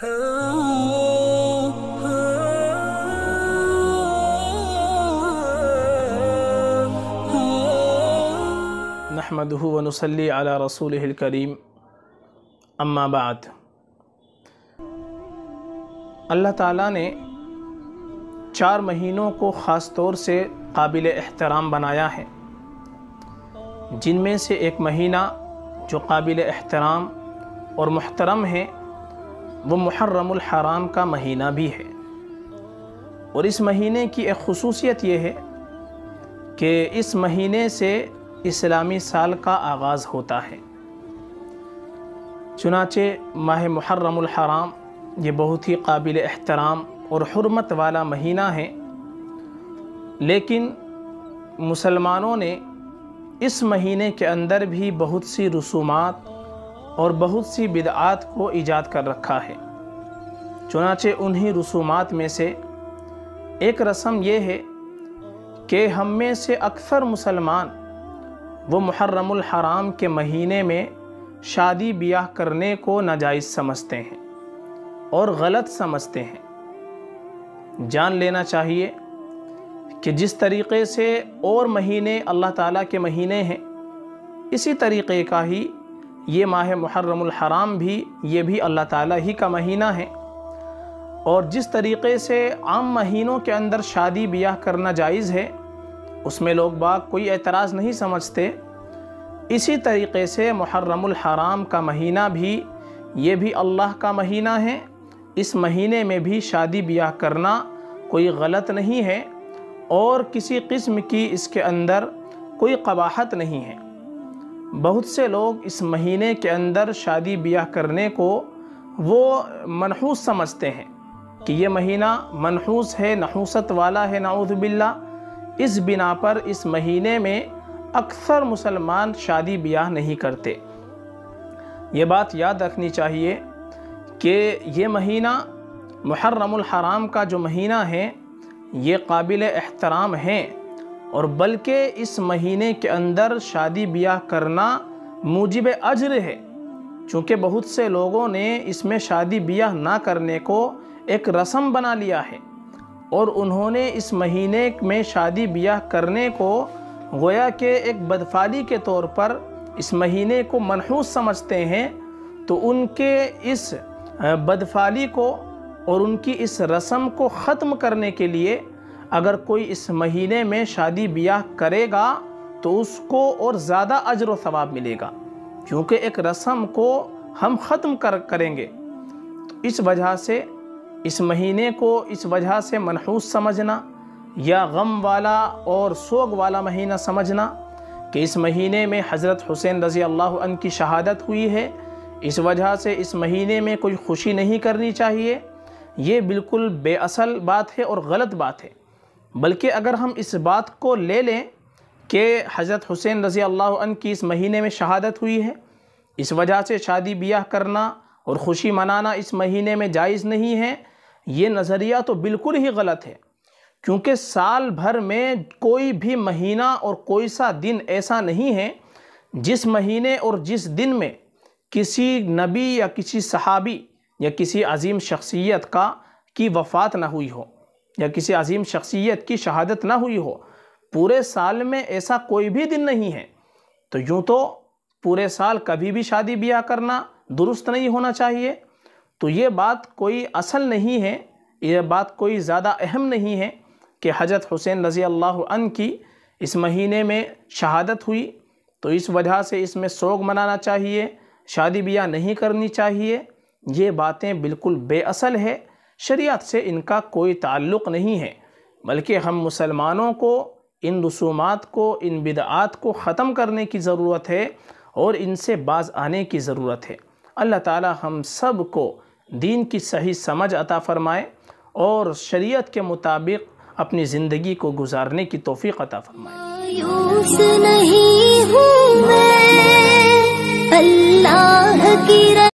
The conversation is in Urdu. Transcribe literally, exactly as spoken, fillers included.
نحمدہ و نصلی علی رسولہ الکریم، اما بعد۔ اللہ تعالیٰ نے چار مہینوں کو خاص طور سے قابل احترام بنایا ہے، جن میں سے ایک مہینہ جو قابل احترام اور محترم ہے وہ محرم الحرام کا مہینہ بھی ہے۔ اور اس مہینے کی ایک خصوصیت یہ ہے کہ اس مہینے سے اسلامی سال کا آغاز ہوتا ہے۔ چنانچہ ماہ محرم الحرام یہ بہت ہی قابل احترام اور حرمت والا مہینہ ہے، لیکن مسلمانوں نے اس مہینے کے اندر بھی بہت سی رسومات اور بہت سی بدعات کو ایجاد کر رکھا ہے۔ چنانچہ انہی رسومات میں سے ایک رسم یہ ہے کہ ہم میں سے اکثر مسلمان وہ محرم الحرام کے مہینے میں شادی بیاہ کرنے کو ناجائز سمجھتے ہیں اور غلط سمجھتے ہیں۔ جان لینا چاہیے کہ جس طریقے سے اور مہینے اللہ تعالیٰ کے مہینے ہیں، اسی طریقے کا ہی یہ ماہ محرم الحرام بھی یہ بھی اللہ تعالیٰ ہی کا مہینہ ہے، اور جس طریقے سے عام مہینوں کے اندر شادی بیاہ کرنا جائز ہے اس میں لوگ باگ کوئی اعتراض نہیں سمجھتے، اسی طریقے سے محرم الحرام کا مہینہ بھی یہ بھی اللہ کا مہینہ ہے۔ اس مہینے میں بھی شادی بیاہ کرنا کوئی غلط نہیں ہے اور کسی قسم کی اس کے اندر کوئی قباحت نہیں ہے۔ بہت سے لوگ اس مہینے کے اندر شادی بیاہ کرنے کو وہ منحوس سمجھتے ہیں کہ یہ مہینہ منحوس ہے، نحوست والا ہے، نعوذ باللہ۔ اس بنا پر اس مہینے میں اکثر مسلمان شادی بیاہ نہیں کرتے۔ یہ بات یاد رکھنی چاہیے کہ یہ مہینہ محرم الحرام کا جو مہینہ ہے یہ قابل احترام ہے، اور بلکہ اس مہینے کے اندر شادی بیاہ کرنا موجب اجر ہے، چونکہ بہت سے لوگوں نے اس میں شادی بیاہ نہ کرنے کو ایک رسم بنا لیا ہے، اور انہوں نے اس مہینے میں شادی بیاہ کرنے کو گویا کہ ایک بدفعلی کے طور پر اس مہینے کو منحوس سمجھتے ہیں۔ تو ان کے اس بدفعلی کو اور ان کی اس رسم کو ختم کرنے کے لیے اگر کوئی اس مہینے میں شادی بیاہ کرے گا تو اس کو اور زیادہ اجر و ثواب ملے گا، کیونکہ ایک رسم کو ہم ختم کر کریں گے۔ اس وجہ سے اس مہینے کو اس وجہ سے منحوس سمجھنا یا غم والا اور سوگ والا مہینہ سمجھنا کہ اس مہینے میں حضرت حسین رضی اللہ عنہ کی شہادت ہوئی ہے، اس وجہ سے اس مہینے میں کوئی خوشی نہیں کرنی چاہیے، یہ بالکل بے اصل بات ہے اور غلط بات ہے۔ بلکہ اگر ہم اس بات کو لے لیں کہ حضرت حسین رضی اللہ عنہ کی اس مہینے میں شہادت ہوئی ہے، اس وجہ سے شادی بیاہ کرنا اور خوشی منانا اس مہینے میں جائز نہیں ہے، یہ نظریہ تو بالکل ہی غلط ہے، کیونکہ سال بھر میں کوئی بھی مہینہ اور کوئی سا دن ایسا نہیں ہے جس مہینے اور جس دن میں کسی نبی یا کسی صحابی یا کسی عظیم شخصیت کا کی وفات نہ ہوئی ہو یا کسی عظیم شخصیت کی شہادت نہ ہوئی ہو۔ پورے سال میں ایسا کوئی بھی دن نہیں ہے، تو یوں تو پورے سال کبھی بھی شادی بیاہ کرنا درست نہیں ہونا چاہیے۔ تو یہ بات کوئی اصل نہیں ہے، یہ بات کوئی زیادہ اہم نہیں ہے کہ حضرت حسین رضی اللہ عنہ کی اس مہینے میں شہادت ہوئی تو اس وجہ سے اس میں سوگ منانا چاہیے، شادی بیاہ نہیں کرنی چاہیے۔ یہ باتیں بالکل بے اصل ہے، شریعت سے ان کا کوئی تعلق نہیں ہے، بلکہ ہم مسلمانوں کو ان رسومات کو، ان بدعات کو ختم کرنے کی ضرورت ہے اور ان سے باز آنے کی ضرورت ہے۔ اللہ تعالی ہم سب کو دین کی صحیح سمجھ عطا فرمائے اور شریعت کے مطابق اپنی زندگی کو گزارنے کی توفیق عطا فرمائے۔ مایوس نہیں ہوں میں اللہ کی